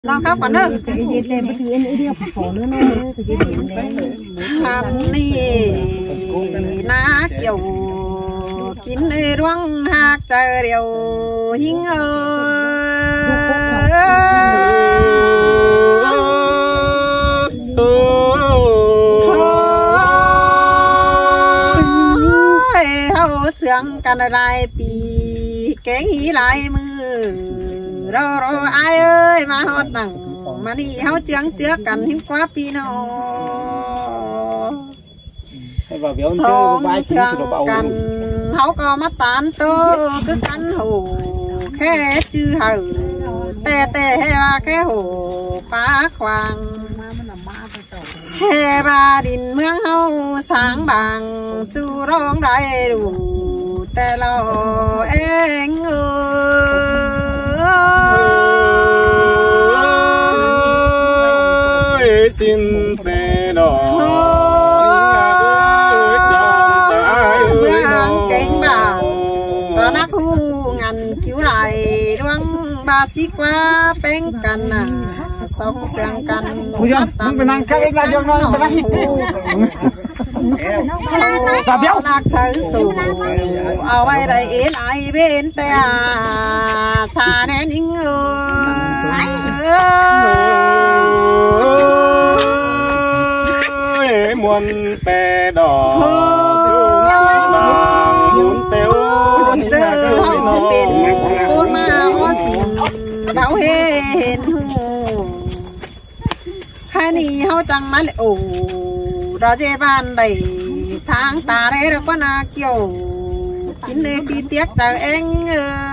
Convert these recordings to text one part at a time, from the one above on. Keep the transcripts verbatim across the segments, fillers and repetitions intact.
เราเข้าก่อนเนอะฮันนี่นาเกี่ยวกินในร่วงหากเจอเดียวยิ่งเออเฮาเสียงกันได้ปีแกงหีลายมือเราเราไอ้เอ้ยมาฮอดหนังมานี่เฮาเจืองเจือกันหิ้งกว่าปีนอสองเชืองกันเฮาก็มาตานโตคือกันหูแค่จื้อเฮาแต่แต่ว่าแค่หูป้าควางแค่บาดินเมืองเฮาสางบางจูร้องได้ดูแต่เราเองเออ xin tê đỏ cánh bà đó nát hu ngàn cứu lại đoán ba xí qua bên cạnh à sông sang cạnh tắm mình ăn cái cái cho nó sao lạc sợi sù ở đây đây lại bên tay xa nén những người muôn tè đỏ muốn teo giờ họ bên côn mà họ xin bảo hên khai ni họ chẳng mà lại ổ đó dễ van đầy tháng ta đấy là con à kiểu kín nơi đi tiếc chờ anh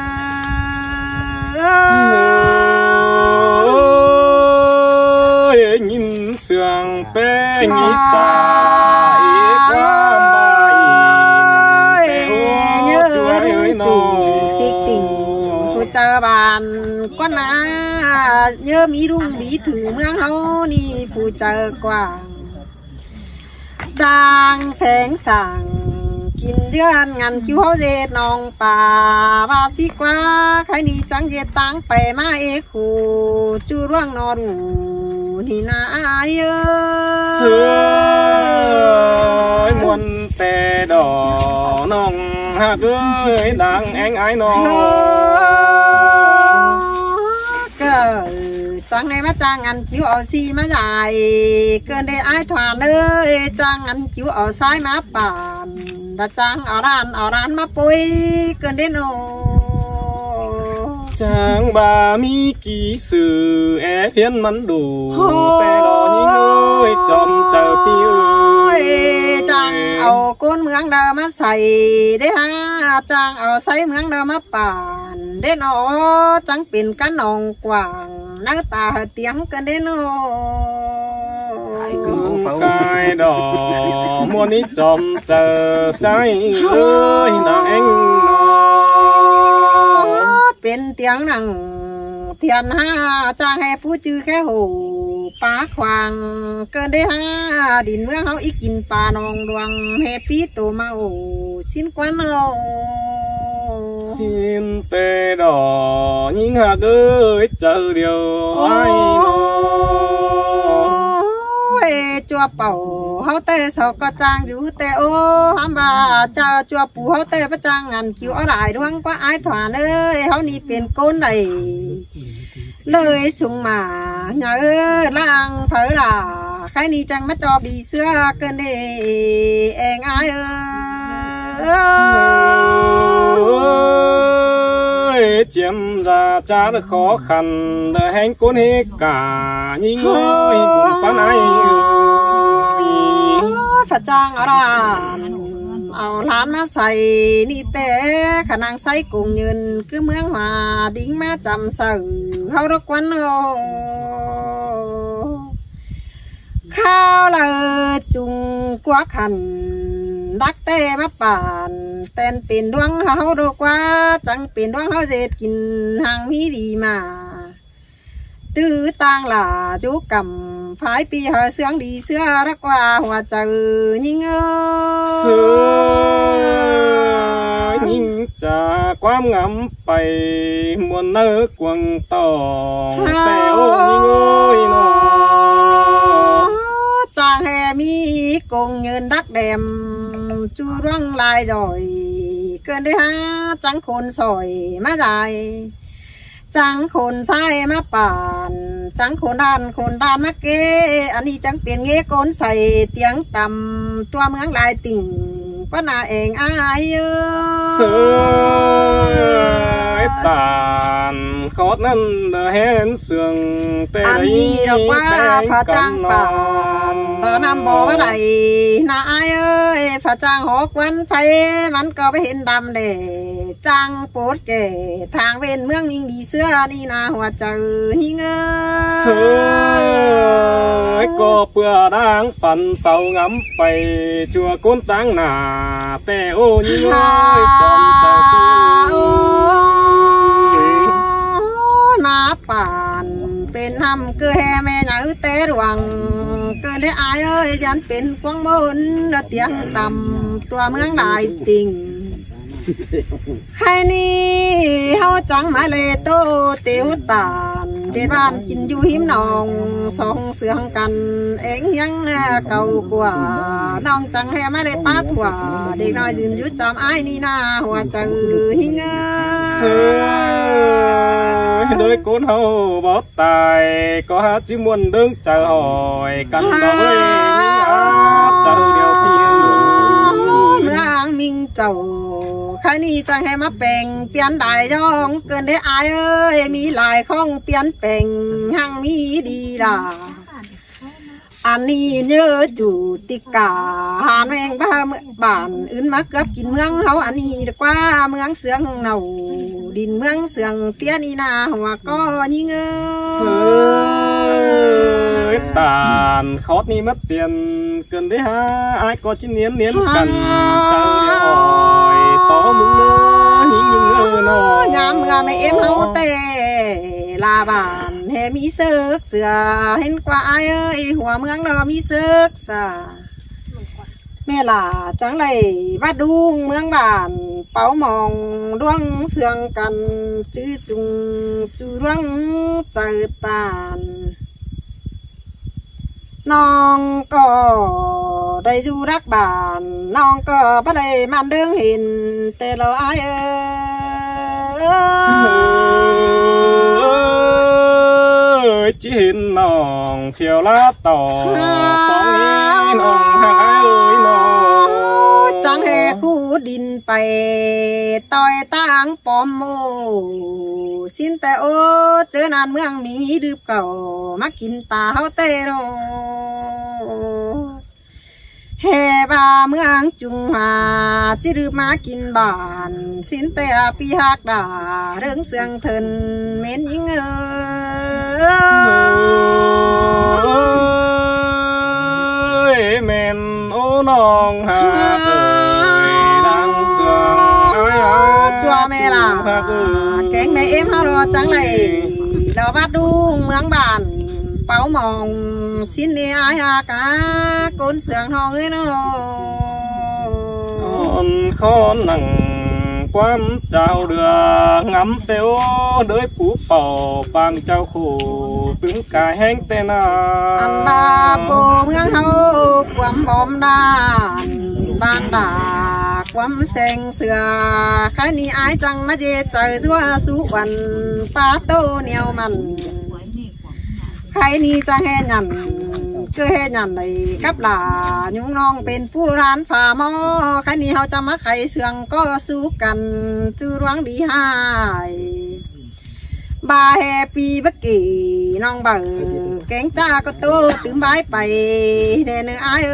ơi nhìn sương pe nhị trái qua bài nhớ chủ tịch tỉnh phụ chờ bàn con á nhớ mỹ rung mỹ thử mương hấu ni phụ chờ quảng giang sáng sàngกินเดือนงานคิวเขาเจ็ดน้องป่าว่าสิกว่าใครนี่จังเจ็ดตังไปมาเอคูจูร่วงนอรูนี่นาเยอะสวยมวนแต่ดอกน้องหากเอ้ยดังแองไอ้น้องก็จังในมาจังงานคิวเอาซีมาใหญ่เกินได้ไอ้ถานเลยจังงานคิวเอาซ้ายมาป่านดาจังเอาร้านเอาร้านมาปุยเกินได้โนจังบามีกี่สื่อแอบเพี้ยนมันดูแต่รอยิ่งเอ้ยจอมเจอพี่เอ้ยจังเอาก้นเมืองเดิมมาใส่ได้ฮะจังเอาใส่เมืองเดิมมาป่านได้โนจังเป็นกันนองกว่างนักตาเตียงกันได้โนกายดอกมัวนี้จอมเจอใจเอ้ยนางเอ็งเป็นเตียงหนังเทียนห้าจางให้ผู้จื้อแค่หูป้าควางเกินได้ห้าดินเมืองเขาอีกกินปลานองดวงแฮปปี้โตมาโอสิ้นกวนโอสิ้นเตดอยิ่งหากเอ้ยเจอเดียวไอ้จัวเป่าเขาเตะสก็จางอยู่แต่โอ้ฮัมบาเจ้าจัวปูเขาเตะประจังงานคิวอะไรดวงกว่าไอ้ถานเอ้ยเขานี่เป็นก้นใดเลยสุ่งมาเนื้อล่างเผอล่ะใครนี่จังมาจอบีเสื้อเกินเดเองไอ้เอ้ยเจียมra cha đã khó khăn để hành cố hết cả những người bán ai phải chăng ở đóเอาร้านมาใส่นี่แต่ขนังใส่กุ้งยืนคือเมืองหาดิ้งมาจำสื่อเขารกวันโอข้าวเลยจุงกว่าขันดักเต้มาป่านเต้นเป็นดวงเขาดกว่าจังเป็นดวงเขาเจ็ดกินหางมีดีมาตื้อต่างหล่าจุกำพายปีเหอเสืองดีเสื้อรักว่าหัวใจยิ่งเออยิ่งจะความงำไปมวนเนื้อกวงตองแต่โอ้ยงอยนอจางแห่มีกงเงินดักแดมจูร่วงลายจ่อยเกินได้ฮะจังคนสอยมาใจจังคนใส่มาป่านจังคนด้านคนด้านมาเกอันนี้จังเปลี่ยนเงี้ยโกนใส่เตียงต่ำตัวเมืองลายติ่งก็น่าเองอายเยอะเสยตานขอดนั่นเห็นเสื่องแต่อันนี้ดอกว่าพระจังป่านตอนน้ำบ่อว่าใดน่าอายเอ้ยพระจังหกวันไฟมันก็ไปเห็นดำเดจังปวดเกทางเว้นเมืองนิ่งดีเสื้อนี่นาหัวเจอหิงเอ้ยเสยก็เปื่อด่างฝันเสางำไปจัวก้นตั้งหนาแต่โอ้ยงอยจอมใจเพียงนาป่านเป็นทำเกลือแห่แม่หนูเตะรวงเกินได้อายเอ้ยยันเป็นกวางบนเตียงต่ำตัวเมืองลายติ่งใครนี่เฮาจังมาเลยโตเตียวตานเจ็ดวันกินอยู่หิมนองสองเสืองกันเอ็งยังเก่ากว่าน้องจังให้มาเลยป้าถั่วเด็กน้อยยืนยุดจำไอ้นี่นาหัวจังหิงเอ้ยโดยคนเฮาบ่ตายก็หาจิมวนเดิงเจอหอยกันบ่เว้ยเจอเดียวพี่เมืองมิงเจ้าใครนี่จังให้มาเป่งเปลี่ยนได้ย่องเกินได้อายเอ้ยมีหลายข้องเปลี่ยนเป่งหังมีดีล่ะอันนี้เนื้อจูติกาหานแมงบ้าบ้านอื่นมาเกือบกินเมืองเขาอันนี้ดีกว่าเมืองเสืองเนาดินเมืองเสืองเตี้ยนี่นาหัวก็ยิ่งเอ้ยตานเขานี่มาเตียนเกินได้ฮะไอ้ก็จิ้นเนียนเนียนกันเจ้าเดียวต่อมึงเนื้อหิ้งยุ่งเนื้อนอยามเมื่อไม่เอ็มเฮาเตลาบานเฮมีเสือกเสือเห็นกว่าไอ้เอ้ยหัวเมืองเรามีเสือกสาแม่ล่ะจังเลยวัดดุงเมืองบ้านเป้ามองดวงเสืองกันจื้อจุงจูดวงเจอตานน้องก็ได้จูรักบ้านน้องก็บ่ได้มันเดิงเห็นแต่เราอายเอ้ยจีนน้องเที่ยวลาต่อปองนี้น้องหักอายเอ้ยน้องจังแห่คู่ดินไปต่อยตั้งปอมโมสินแต่โอเจอนานเมืองมีดืบเก่ามากินตาเฮาเตโรแห่บาเมืองจุงหาจิรืมากินบานสินแต่ปีหักดาเรื่องเสียงเถินเม้นยิงเออเม้นโอ้น้องหาเอ้ยดังเสียงเอ้ยจัวแม่ล่ะแกงแม่เอ็มฮารอจังเลยเราบ้าดูเมืองบ้านเป้ามองสินเนียอากาโกนเสียงทองเอ้ยน้องคอนหนังความเจ้าเดืองำเตียวโดยผู้เป่าปางเจ้าคู่ตึงกายแห้งเตนาอันดาปูเมืองเขาความบอมดานบางดาความแสงเสือใครนี่อายจังมาเจเจอชัวสุวรรณป้าโตเหนียวมันใครนี่จะแห่ยันก็แห่ยันเลยกับหลายุ่งน้องเป็นผู้ร้านฝ่าหม้อใครนี่เขาจะมาไข่เสืองก็สู้กันจื้อร้องดีหายบาแฮปีบักกี้น้องเบอแกงจ้าก็โตถึงบายไปเดนอายเอ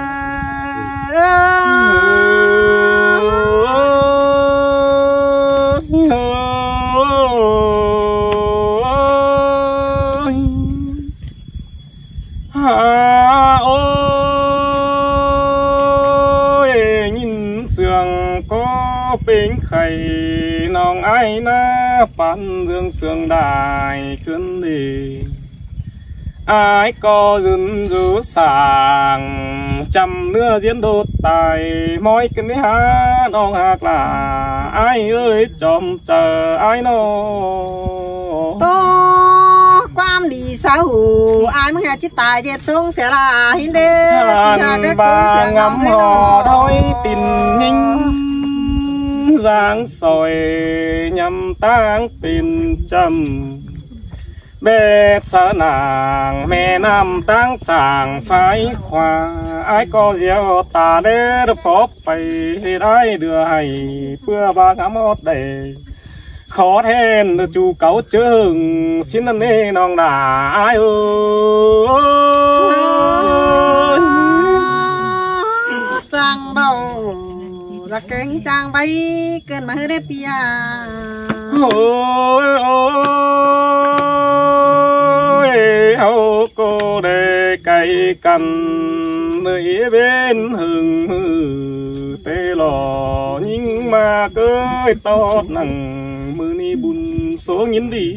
เป็นไข่น้องไอ้นะปั่นเรื่องเสื่องได้ขึ้นดีไอ้ก็ยืนอยู่สาง chầm nưa diễn đột tài mỗi cái này hát ông hạc là ai ơi chom chờ ai nó to quam đi sao ai mới nghe chiếc tài dệt xuống sẽ là hin đê hàn bà ngắm hò đôi tình nhinh giang sỏi nhằm tang pin chầm bê sợ nàng mẹ nằm tang sàng phái khoa ai có diệu ta đê phốp bay thì ai đưa hay bữa ba ngắm hót đầy khó thêm được chú cấu chừng xin anh nê nong đà ai ơi trang bầu là cánh trang bay cơn mà hơi đẹp bia ôi ôi hậu cô đề cây cằn nơi bên hừng hừ tê lò nhưng mà cơi to nặng mưa ni bùn số nghiến đi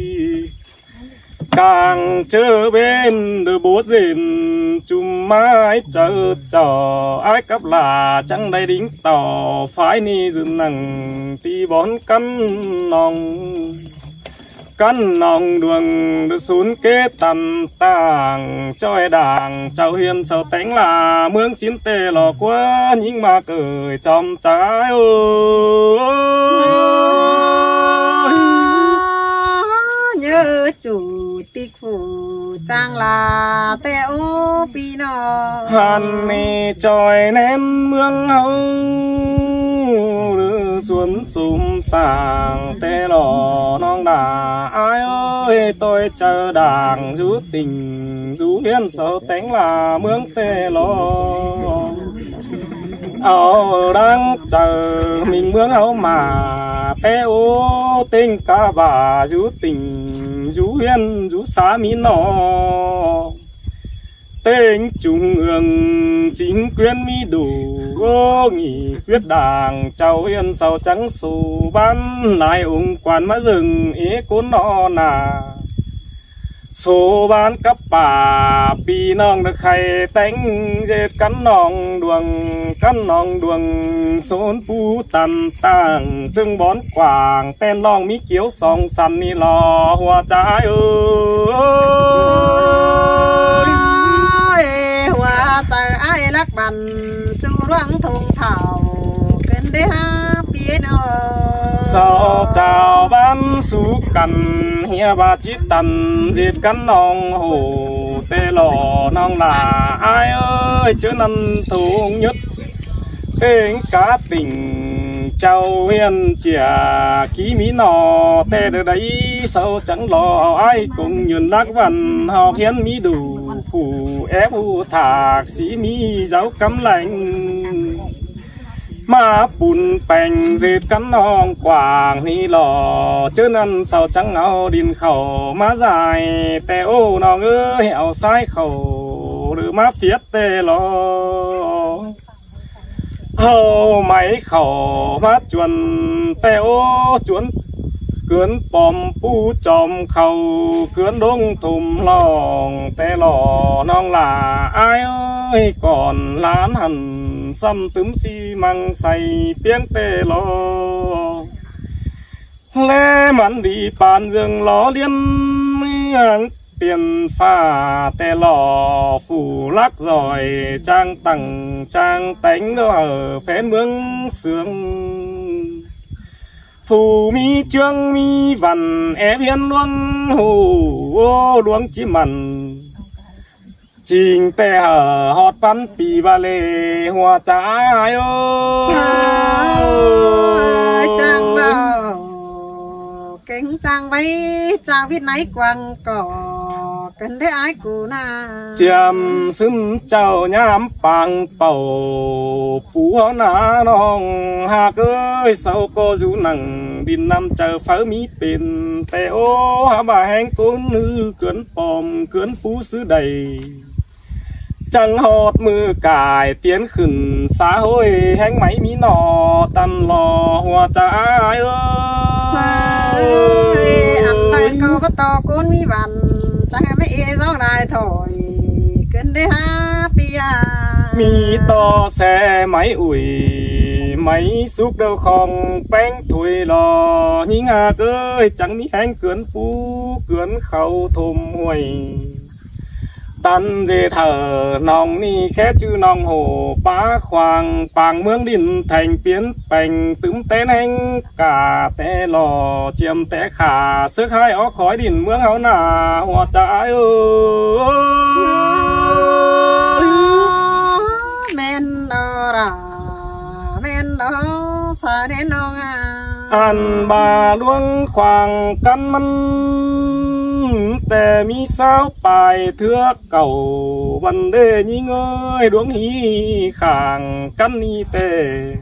càng chờ bên đôi bố dền chùm mái chờ chờ ai cấp là chẳng đây đính tỏ phái ni dừng nằng ti bón căn nòng căn nòng đường được xuống kế tầm tàng choi đàng chào hiền sầu tánh là mương xin tê lò quá nhưng mà cười trong trái ơi nhớ chủ tịch phủ trang là teo pino hàn nì tròi ném mương hông đưa xuống xùm sàng tê lò non đà ai ơi tôi chờ đàng rú tình rú hiên sầu tánh là mương tê lò ở đang chờ mình mướn áo mà té ô tình cả bà rú tình rú hiên rú xá mi nọ tên trung ương chính quyền mi đủ ô nghỉ quyết đảng cháu hiên sau trắng xù ban lại ủng quan má rừng ý cốn nọ nà số bán cấp bà pi nong được khay tánh dệt cắn nong đường cắn nong đường xốn pu tàn tàng trưng bón quảng tên long mí kiếu song săn ni lò hoa trái ơi hoa trái ai lắc bàn chu roang thùng thảo cần đế ha piano sao chào bán su cằn hia ba chít tần dệt cắn nong hồ tê lò nong là ai ơi chứ năn thú nhất tên cá tình châu hiền chìa ký mỹ nò tê được đấy sao chẳng lo ai cũng nhường lắc văn học hiến mỹ đủ phủ ép u thạc sĩ mỹ giáo cấm lạnh mà bùn bèn dệt cắn nong quảng ni lò chứ năn sao trắng áo điên khẩu má dài tè ô nong ơi hẹo sai khẩu đưa má phiết tê lò hầu máy khẩu má chuồn tè ô chuồn cướn bom pu chòm khẩu cướn đông thùm lòng tè lò nong là ai ơi còn lán hẳn xăm túm xi măng say tiếng tê lò lê mắn đi bàn rừng ló liên tiền pha tê lò phủ lắc rồi trang tặng trang tánh ở phén mương sương phù mi trương mi vằn ép hiên luông hù ô luông chí mặn trình tê hở hót bắn pì ba lê hoa trái ơi trang bao kính trang bay trang viết náy quăng cỏ cần để ai cụ na chiêm xưng chào nhám bằng bầu phú na nong hà ơi sao cô du nằng điên năm chờ pháo mỹ bên tê ô hà bà hẹn côn nữ cướn bom cướn phú xứ đầy chẳng hót mưa cài tiến khẩn xã hội hánh máy mỹ nọ tăn lò hoa trái ơi ăn tay câu bắt to côn mi vằn chẳng hay mấy gió đài thổi cơn đế happy mi to xe máy ủi máy xúc đâu không bánh thùi lò nhí ngà ơi chẳng mi hang cưỡn phú cưỡn khâu thùm huầy tan dê thở nòng ni khét chữ nòng hồ bá khoang bàng mương đình thành biến bành túm tên anh cả té lò chiêm té khả sức hai ó khói đình mương áo nà hoa trái ơi men đò ra men đò xa đến nong à ăn bà luông khoang căn mân tè mi sao bài thưa cầu vấn đề nhí ngơi đuống hí khàng căn ni tè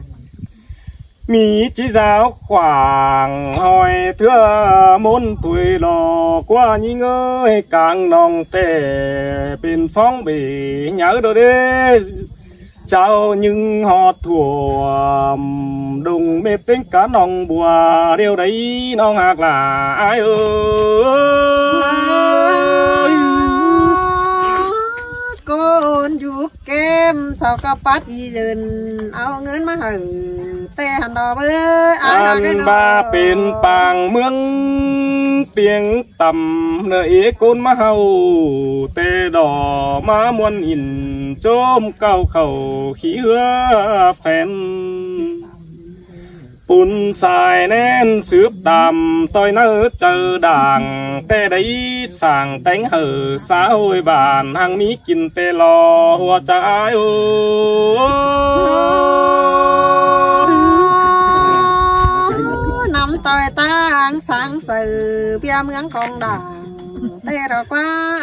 mi chỉ giáo khoảng hỏi thưa môn tuổi lò qua nhí ngơi càng nòng tè bên phong bể nhớ đồ đê chào nhưng họ thua đùng mê tính cá nòng bùa điều đấy nòng hạc là ai ơi con giúp kem sao có bắt gì dần áo ngấn mà hở tê hẳn đò bơ anh ba bên bàng mương tiếng tầm nơi côn má hầu tê đỏ má muôn nhìn chôm cao khẩu khí hứa phèn bùn xài nên sướp tàm tôi nỡ chờ đảng tê đấy sàng tánh hở xã hội bản hàng mỹ kinh tê lò hoa trái năm tôi tăng sáng sự bia mướn con đảng tê rồi quá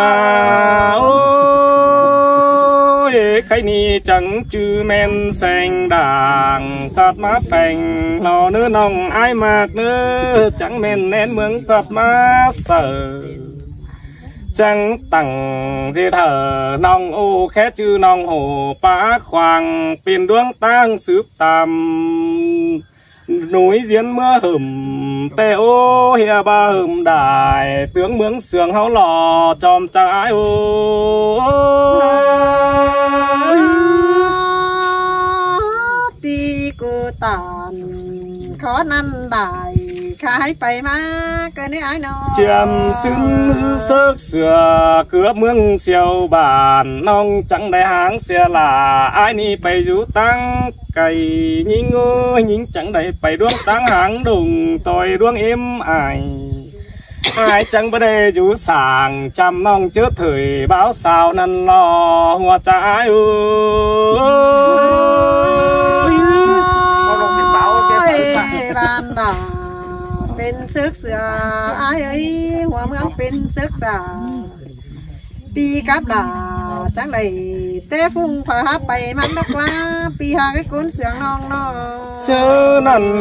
ôi cái ni chẳng chữ men xanh đàng sát má phèn lò nữa nòng ai mạc nữa chẳng men nén mướn sát má sở chẳng tặng dê thở nòng ô khét chữ nòng hồ bá khoang tiền đuông tang sướp tàm núi diễn mưa hửm tê ô hìa ba hửm đài tướng mướn sườn háo lò chòm trái ô đi cô tàn khó năn đài khai phải má cơ này ai nó chiêm xứng sức sửa cướp mương siêu bản nông chẳng đại háng xe là ai ni bày rú tăng cày nhính ơi nhính chẳng đại bày đuông tăng háng đùng tôi đuông êm ai ai chẳng bữa đây rú sàng chăm nông trước thời báo sao năn lo hoa trái ơi ban đàเป็นซึกเสือไอ้เอ้ยหัวเมืองเป็นซึกจ่าปีกับด่าจังเลยเต้ฟุ้งพาไปมันนักว่าปีหาcái cuốnเสียงน้องน้องเจอนั่น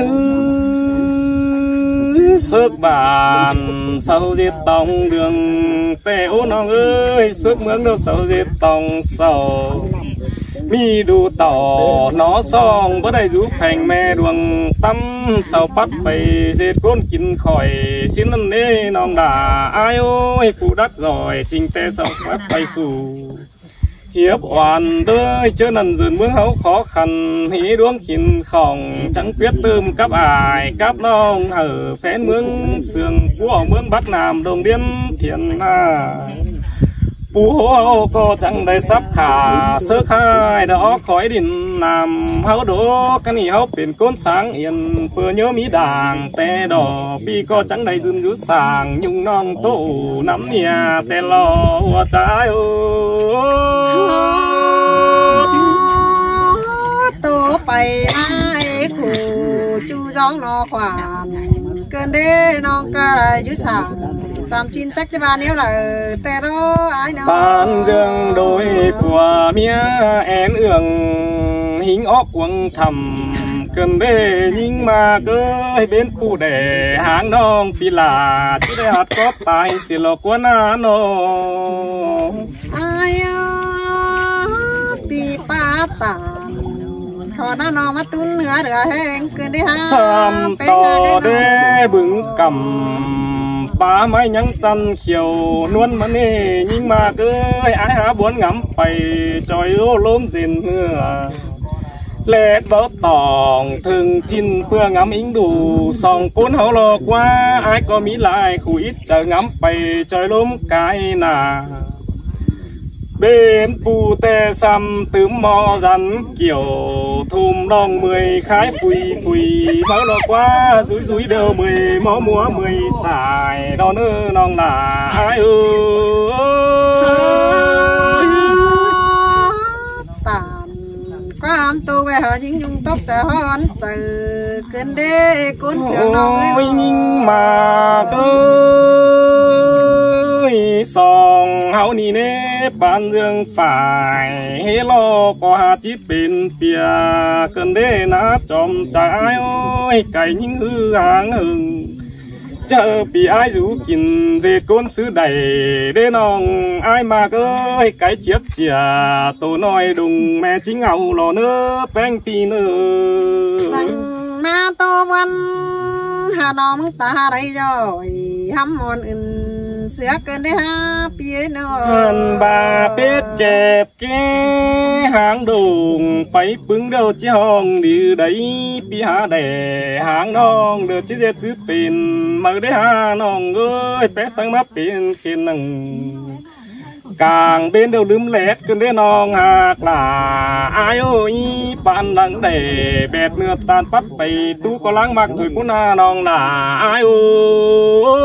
sức bàn sau diệt tòng đường tê ô nong ơi sức mướn đâu sau diệt tòng sầu mi đu tỏ nó song bữa đây rú phèn mẹ đường tâm sau bắt phải diệt côn kín khỏi xin năm nê nong đà ai ơi phụ đắc rồi trình tê sau bắt phải xù hiệp hoàn đơi chớ nần dần mướn hấu khó khăn hí đuông kín khòng chẳng quyết tươm cắp ải cắp nong ở phén mướn sườn của mướn bắc nam đồng điên thiền à phú hô cô chẳng đầy sắp khả sơ khai đó khói đình làm hấu đố cái này hấu biển côn sáng yên vừa nhớ mỹ đàng tê đỏ bi cô chẳng đầy dùm rú sàng nhung non tổ nắm nhà tê lo hoa trái tổ bay ai khổ chu gióng nó khoản cơn đê non ca lại rú sàng chăm chín chắc cho bà nếu là tê đó ai nào ban dương đôi phùa mía én ương hình óc quăng thầm cơn bê nhưng mà ơi bên phụ để háng nong pi là chứ để hạt có tài xì lò của na nó ai pi pa tàn khó nó nó mà tún nữa được hẹn cơn đi ha sam to đê bừng cầm bà mai nhắn tân chiều nuôn mà nè nhưng mà cứ ai há muốn ngắm phải trời ơi lốm dền mưa lệ bớt tòng thường chín phương ngắm ính đủ sòng cuốn hậu lò qua ai có mỹ lại khu ít chờ ngắm phải trời lốm cái nà bên pu tê xăm tướm mò rắn kiểu thùm đong mười khái phùi phùi máu lò qua rúi rúi đều mười máu múa mười xài đó nơ nong là ai ơi tàn quam tu về họ những nhung tóc chờ hòn chờ cơn đê cuốn sương nong ơi nhưng mà cơ song hậu ni nè ban dương phải hé lo qua chỉ bên bìa cơn đê ná chòm trái ơi cày những hư hàng hừng chờ bị ai rủ kín dệt côn sứ đầy để nòng ai mà ơi cái chiếc chìa tổ nói đùng mẹ chính ngầu lò nữa beng pi nữa rằng ma tô văn hà nong ta đây rồi hăm mòn ừn sữa cơn đấy ha phía nữa bà biết kẹp cái hàng đùng phải bứng đâu chứ hong đi đấy bị hà đẻ hàng nong được chứ dệt sứ pin mà đấy ha nong ơi bé sang mắt pin kia nằng càng bên đâu lướm lét cơn đấy nong hạc là ai ơi bạn lắng để bẹt nửa tàn bắt bầy tu có láng mặc thôi cũng na nong là ai ơi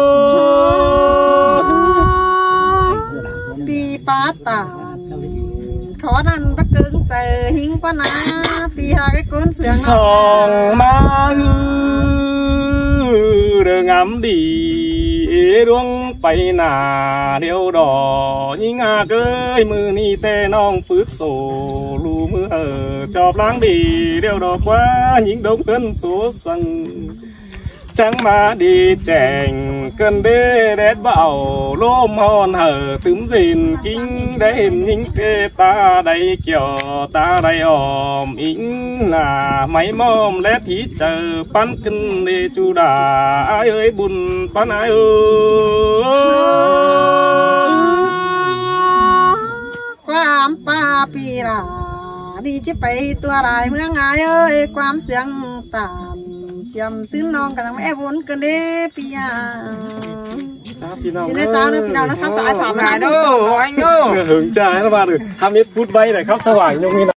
pi pa tàn khó đàn bắt cứng chờ hình quá na pi hà cái cuốn sương sòng ma hư đừng ngắm đi đuông bay nà điêu đỏ nhưng à cơi mưa ni tê nong phứ sổ lù mưa chọp láng đi điêu đỏ quá những đống cân số sân chẳng mà đi chèn cơn đê đét bảo lôm hòn hở túm gìn kinh đêm những kê ta đây kiểu ta đây òm ính là máy mom lét thí chờ pan cân đê chu đà ai ơi buồn pan ai ơi quam pa pi ra đi chứ bay tua lại mương ai ơi quam sương tàn chăm xứng non cả thằng em vốn cần đi pia xin nói cháu nữa pin nào nó khóc sợ ai sợ mà đâu anh ơi hưởng trái nó vào được hai mươi phút bay này khóc sao hoài nhung